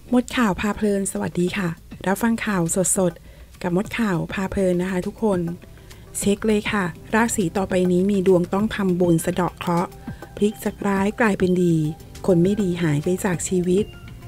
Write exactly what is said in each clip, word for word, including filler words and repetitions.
มดข่าวพาเพลินสวัสดีค่ะรับฟังข่าวสดๆกับมดข่าวพาเพลินนะคะทุกคนเช็คเลยค่ะราศีต่อไปนี้มีดวงต้องทำบุญสะเดาะเคราะห์พลิกจากร้ายกลายเป็นดีคนไม่ดีหายไปจากชีวิต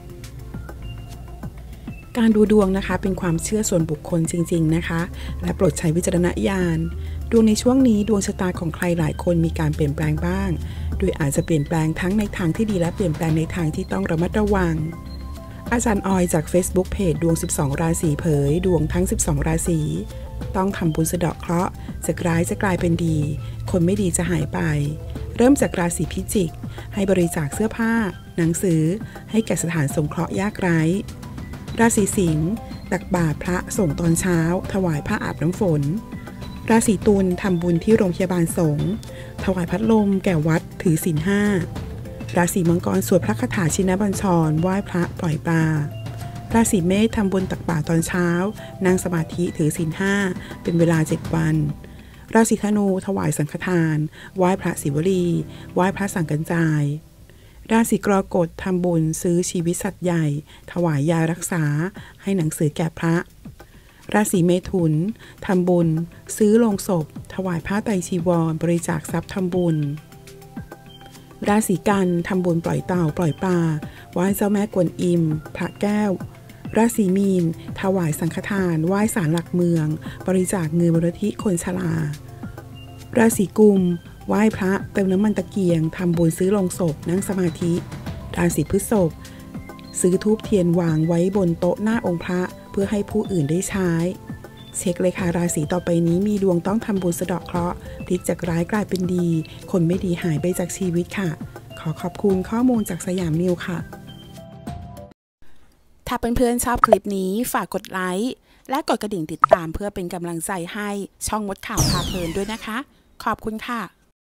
การดูดวงนะคะเป็นความเชื่อส่วนบุคคลจริงๆนะคะและโปรดใช้วิจารณญาณดวงในช่วงนี้ดวงชะตาของใครหลายคนมีการเปลี่ยนแปลงบ้างโดยอาจจะเปลี่ยนแปลงทั้งในทางที่ดีและเปลี่ยนแปลงในทางที่ต้องระมัดระวังอาจารย์ออยจาก Facebook เพจดวงสิบสองราศีเผยดวงทั้งสิบสองราศีต้องทำบุญสะเดาะเคราะห์จากร้ายจะกลายเป็นดีคนไม่ดีจะหายไปเริ่มจากราศีพิจิกให้บริจาคเสื้อผ้าหนังสือให้แก่สถานสงเคราะห์ยากไร้ราศีสิงห์ตักบาตรพระส่งตอนเช้าถวายผ้าอาบน้ำฝนราศีตุลทำบุญที่โรงพยาบาลสงฆ์ถวายพัดลมแก่วัดถือศีลห้าราศีมังกรสวดพระคาถาชินบัญชรไหว้พระปล่อยปลาราศีเมษทำบุญตักบาตรตอนเช้านั่งสมาธิถือศีลห้าเป็นเวลาเจ็ดวันราศีธนูถวายสังฆทานไหว้พระศิวลีไหว้พระสังกัญจายราศีกรกฎทำบุญซื้อชีวิตสัตว์ใหญ่ถวายยารักษาให้หนังสือแก่พระราศีเมถุนทำบุญซื้อโลงศพถวายผ้าไตรจีวรบริจาคทรัพย์ทำบุญราศีกันทำบุญปล่อยเต่าปล่อยปลาไหว้เจ้าแม่กวนอิมพระแก้วราศีมีนถวายสังฆทานไหว้ศาลหลักเมืองบริจาคเงินมูลนิธิคนชราราศีกุมไหว้พระเติมน้ำมันตะเกียงทำบุญซื้อโลงศพนั่งสมาธิราศีพฤษภซื้อธูปเทียนวางไว้บนโต๊ะหน้าองค์พระเพื่อให้ผู้อื่นได้ใช้เช็คเลยค่ะราศีต่อไปนี้มีดวงต้องทำบุญสะเดาะเคราะห์พลิกจากร้ายกลายเป็นดีคนไม่ดีหายไปจากชีวิตค่ะขอขอบคุณข้อมูลจากสยามนิวค่ะถ้าเพื่อนๆชอบคลิปนี้ฝากกดไลค์และกดกระดิ่งติดตามเพื่อเป็นกำลังใจให้ช่องมดข่าวพาเพลินด้วยนะคะขอบคุณค่ะ